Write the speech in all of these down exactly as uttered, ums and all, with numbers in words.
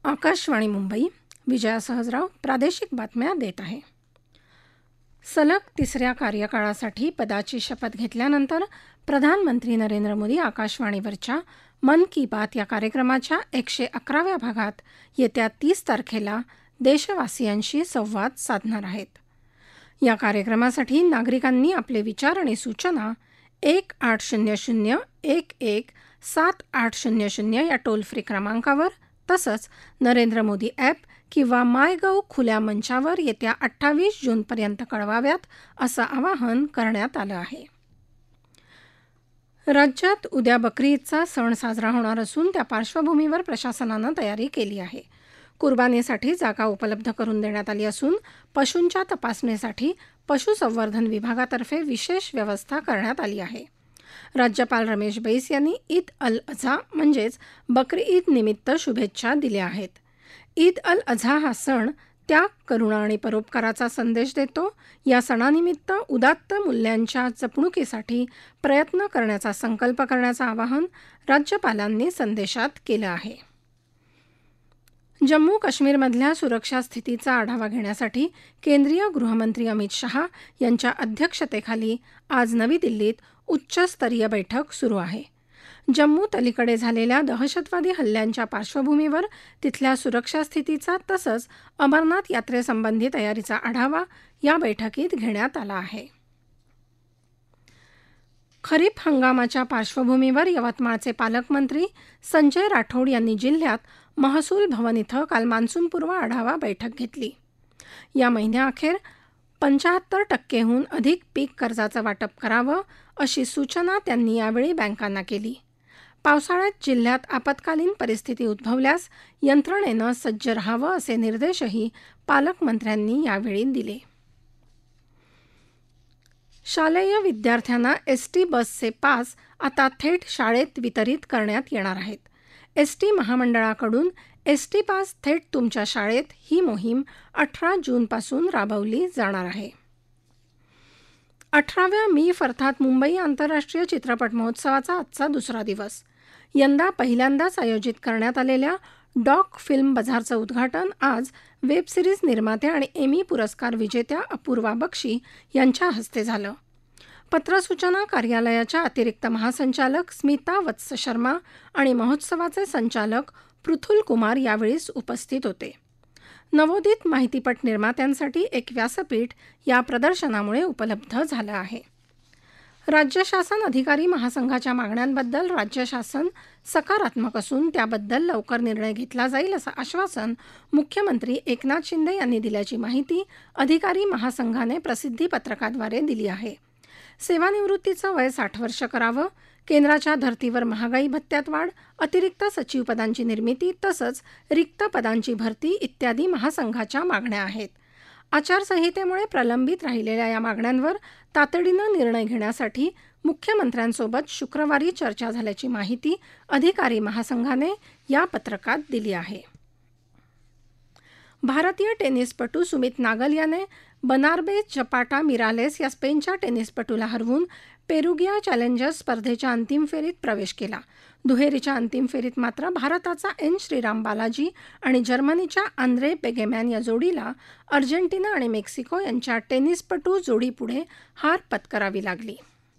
आकाशवाणी मुंबई. विजया सहजराव प्रादेशिक बातम्या देत आहे. सलग तिसऱ्या कार्यकाळासाठी पदाची शपथ घेतल्यानंतर प्रधानमंत्री नरेंद्र मोदी आकाशवाणीवरच्या मन की बात या कार्यक्रमाच्या एकशे अकराव्या भागात येत्या तीस तारखेला देशवासियांशी संवाद साधणार आहेत. या कार्यक्रमासाठी नागरिकांनी आपले विचार आणि सूचना एक आठ शून्य शून्य एक एक सात आठ शून्य शून्य या टोल फ्री क्रमांकावर तसंच नरेंद्र मोदी ॲप किंवा माय गव्ह खुल्या मंचावर येत्या अठ्ठावीस जूनपर्यंत कळवाव्यात असं आवाहन करण्यात आलं आहे. राज्यात उद्या बकरी ईदचा सण साजरा होणार असून त्या पार्श्वभूमीवर प्रशासनानं तयारी केली आहे. कुर्बानीसाठी जागा उपलब्ध करून देण्यात आली असून पशूंच्या तपासणीसाठी पशुसंवर्धन विभागातर्फे विशेष व्यवस्था करण्यात आली आहे. राज्यपाल रमेश बैस यांनी ईद अल अझा म्हणजेच बकरी ईद निमित्त शुभेच्छा दिल्या आहेत. ईद अल अझा हा सण त्याग, करुणा आणि परोपकाराचा संदेश देतो. या सणानिमित्त उदात्त मूल्यांच्या जपणुकीसाठी प्रयत्न करण्याचा संकल्प करण्याचं आवाहन राज्यपालांनी संदेशात केलं आहे. जम्मू काश्मीरमधल्या सुरक्षा स्थितीचा आढावा घेण्यासाठी केंद्रीय गृहमंत्री अमित शहा यांच्या अध्यक्षतेखाली आज नवी दिल्लीत उच्चस्तरीय बैठक सुरू आहे. जम्मूत अलीकडे झालेल्या दहशतवादी हल्ल्यांच्या पार्श्वभूमीवर तिथल्या सुरक्षा स्थितीचा तसंच अमरनाथ यात्रेसंबंधी तयारीचा आढावा या बैठकीत घेण्यात आला आहे. खरीप हंगामाच्या पार्श्वभूमीवर यवतमाळचे पालकमंत्री संजय राठोड यांनी जिल्ह्यात महसूल भवन इथं काल मान्सूनपूर्व आढावा बैठक घेतली. या महिन्याअखेर पंच्याहत्तर टक्केहून अधिक पीक कर्जाचं वाटप करावं अशी सूचना त्यांनी यावेळी बँकांना केली. पावसाळ्यात जिल्ह्यात आपत्कालीन परिस्थिती उद्भवल्यास यंत्रणेनं सज्ज राहावं असे निर्देशही पालकमंत्र्यांनी यावेळी दिले. शालेय विद्यार्थ्यांना एसटी बसचे पास आता थेट शाळेत वितरित करण्यात येणार आहेत. एसटी महामंडळाकडून एसटी पास थेट तुमच्या शाळेत ही मोहीम अठरा जूनपासून राबवली जाणार आहे. अठराव्या मीफ अर्थात मुंबई आंतरराष्ट्रीय चित्रपट महोत्सवाचा आजचा दुसरा दिवस. यंदा पहिल्यांदाच आयोजित करण्यात आलेल्या डॉक फिल्म बझारचं उद्घाटन आज वेब सिरीज निर्माते आणि एमी पुरस्कार विजेत्या अपूर्वा बक्षी यांच्या हस्ते झालं. पत्रसूचना कार्यालयाच्या अतिरिक्त महासंचालक स्मिता वत्स शर्मा आणि महोत्सवाचे संचालक पृथुल कुमार यावेळी उपस्थित होते. नवोदित माहितीपट निर्मात्यांसाठी एक व्यासपीठ या प्रदर्शनामुळे उपलब्ध झालं आहे. राज्य शासन अधिकारी महासंघाच्या मागण्यांबद्दल राज्य शासन सकारात्मक असून त्याबद्दल लवकर निर्णय घेतला जाईल असं आश्वासन मुख्यमंत्री एकनाथ शिंदे यांनी दिल्याची माहिती अधिकारी महासंघाने प्रसिद्धी पत्रकाद्वारे दिली आहे. सेवानिवृत्तीचं वय साठ वर्ष करावं, केंद्राच्या धर्तीवर महागाई भत्त्यात वाढ, अतिरिक्त सचिव पदांची निर्मिती तसंच रिक्त पदांची भरती इत्यादी महासंघाच्या मागण्या आहेत. आचारसंहितेमुळे प्रलंबित राहिलेल्या या मागण्यांवर तातडीनं निर्णय घेण्यासाठी मुख्यमंत्र्यांसोबत शुक्रवारी चर्चा झाल्याची माहिती अधिकारी महासंघाने या पत्रकात दिली आहे. भारतीय टेनिसपटू सुमित नागल याने बनार्बे चपाटा मिरालेस या स्पेनच्या टेनिसपटूला हरवून पेरुगिया चॅलेंजर्स स्पर्धेच्या अंतिम फेरीत प्रवेश केला. दुहेरीच्या अंतिम फेरीत मात्र भारताचा एन श्रीराम बालाजी आणि जर्मनीच्या आंद्रे बेगेमॅन या जोडीला अर्जेंटिना आणि मेक्सिको यांच्या टेनिसपटू जोडीपुढे हार पत्करावी लागली.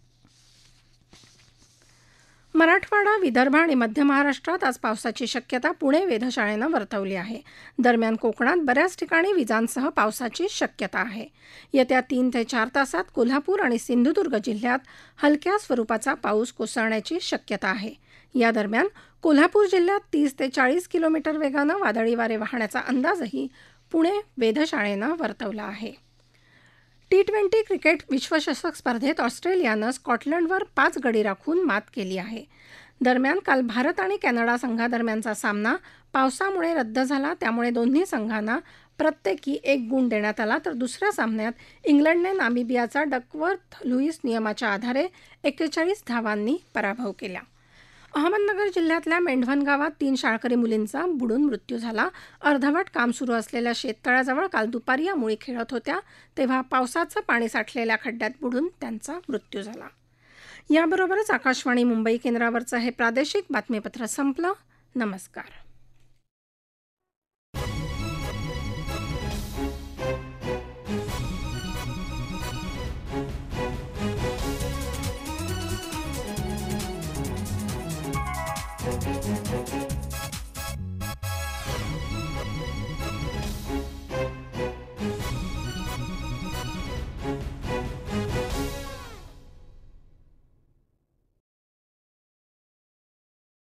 मराठवाडा, विदर्भ आणि मध्य महाराष्ट्रात आज पावसाची शक्यता पुणे वेधशाळेनं वर्तवली आहे. दरम्यान कोकणात बऱ्याच ठिकाणी विजांसह पावसाची शक्यता आहे. येत्या तीन ते चार तासात कोल्हापूर आणि सिंधुदुर्ग जिल्ह्यात हलक्या स्वरूपाचा पाऊस कोसळण्याची शक्यता आहे. या दरम्यान कोल्हापूर जिल्ह्यात तीस ते चाळीस किलोमीटर वेगानं वादळी वारे वाहण्याचा अंदाजही पुणे वेधशाळेनं वर्तवला आहे. टी ट्वेंटी क्रिकेट विश्वचषक स्पर्धेत ऑस्ट्रेलियानं स्कॉटलंडवर पाच गडी राखून मात केली आहे. दरम्यान काल भारत आणि कॅनडा संघादरम्यानचा सामना पावसामुळे रद्द झाला. त्यामुळे दोन्ही संघांना प्रत्येकी एक गुण देण्यात आला तर दुसऱ्या सामन्यात इंग्लंडने नामिबियाचा डकवर्थ लुईस नियमाच्या आधारे एक्केचाळीस धावांनी पराभव केला. अहमदनगर जिल्ह्यातल्या मेंढवन गावात तीन शाळकरी मुलींचा बुडून मृत्यू झाला. अर्धवट काम सुरू असलेल्या शेततळ्याजवळ काल दुपारी या मुली खेळत होत्या तेव्हा पावसाचं पाणी साठलेल्या खड्ड्यात बुडून त्यांचा मृत्यू झाला. याबरोबरच आकाशवाणी मुंबई केंद्रावरचं हे प्रादेशिक बातमीपत्र संपलं. नमस्कार.